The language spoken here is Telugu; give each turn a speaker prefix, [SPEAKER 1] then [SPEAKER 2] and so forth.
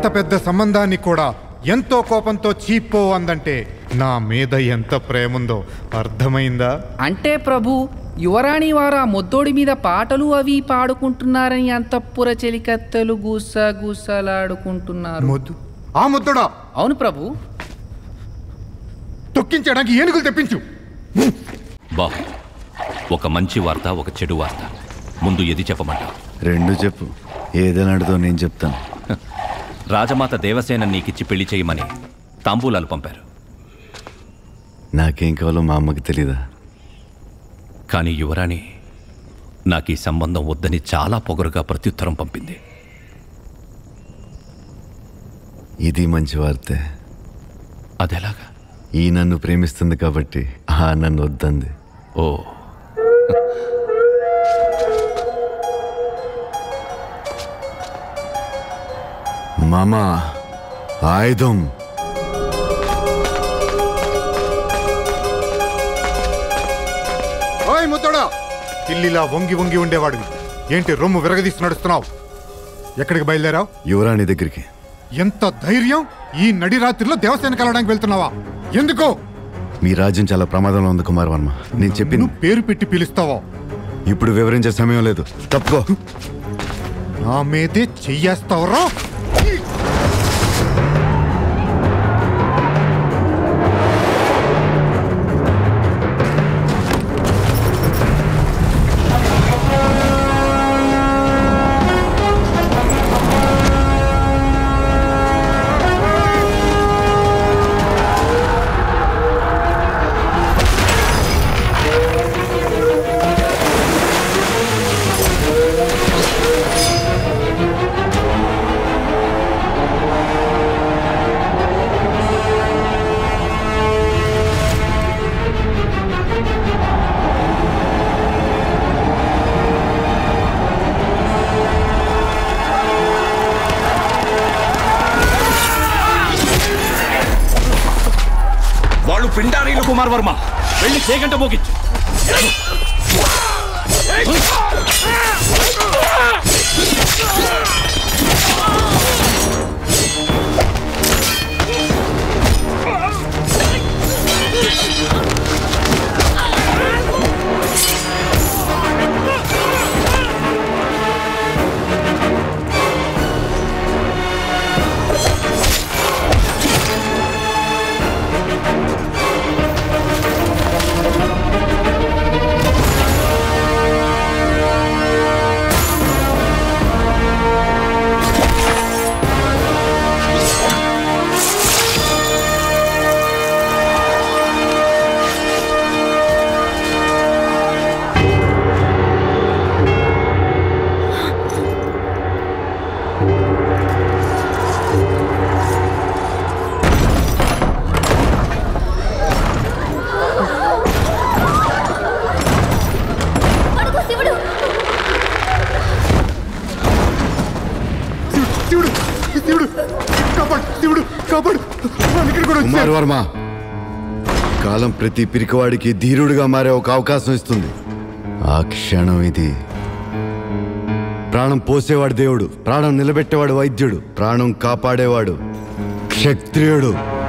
[SPEAKER 1] పెద్ద సంబంధాన్ని కూడా ఎంతో కోపంతో చీపో అందంటే నా మీద ఎంత ప్రేముందో అర్థమైందా?
[SPEAKER 2] అంటే ప్రభు, యువరాణి వారు ఆ ముద్దోడి మీద పాటలు అవి పాడుకుంటున్నారని అంతఃపుర చెలికత్తెలు గుసలాడుకుంటున్నారు.
[SPEAKER 1] ఆ ముద్దోడా?
[SPEAKER 2] అవును ప్రభు.
[SPEAKER 1] తొక్కించడానికి ఏనుగులు తెప్పించు.
[SPEAKER 3] బాబు, ఒక మంచి వార్త, ఒక చెడు వార్త. ముందు ఏది చెప్పమంటావు?
[SPEAKER 4] రెండు చెప్పు. ఏదైనాడుతో నేను చెప్తాను.
[SPEAKER 3] రాజమాత దేవసేన నీకిచ్చి పెళ్లి చేయమని తాంబూలాలు పంపారు.
[SPEAKER 4] నాకేం కావాలో మా అమ్మకి తెలీదా?
[SPEAKER 3] కానీ యువరాణి నాకు ఈ సంబంధం వద్దని చాలా పొగరుగా ప్రత్యుత్తరం పంపింది.
[SPEAKER 4] ఇది మంచి వార్తే.
[SPEAKER 3] అదెలాగా?
[SPEAKER 4] ఈ నన్ను ప్రేమిస్తుంది కాబట్టి ఆ నన్ను వద్దంది.
[SPEAKER 3] ఓ,
[SPEAKER 4] మామా ఆయుధం.
[SPEAKER 1] ఓయ్ ముద్దోడా, ఇల్లిలా వంగి వంగి ఉండేవాడివి ఏంటి రొమ్ము విరగదీసి నడుస్తున్నావు? ఎక్కడికి బయలుదేరావు?
[SPEAKER 4] యువరాణి దగ్గరికి.
[SPEAKER 1] ఎంత ధైర్యం! ఈ నడి రాత్రిలో దేవసేన కలవడానికి వెళ్తున్నావా? ఎందుకో?
[SPEAKER 4] మీ రాజ్యం చాలా ప్రమాదంలో ఉంది కుమార్ వర్మ. నేను చెప్పి
[SPEAKER 1] పేరు పెట్టి పిలుస్తావా?
[SPEAKER 4] ఇప్పుడు వివరించే సమయం లేదు. తప్పుకో.
[SPEAKER 1] నా మీదే చెయ్యేస్తావరా?
[SPEAKER 3] పిండారీలు కుమార్ వర్మ, వెళ్ళి చేయగంట మోగించు.
[SPEAKER 4] కుమార్ వర్మ, కాలం ప్రతి పిరికివాడికి ధీరుడిగా మారే ఒక అవకాశం ఇస్తుంది. ఆ క్షణం ఇది. ప్రాణం పోసేవాడు దేవుడు, ప్రాణం నిలబెట్టేవాడు వైద్యుడు, ప్రాణం కాపాడేవాడు క్షత్రియుడు.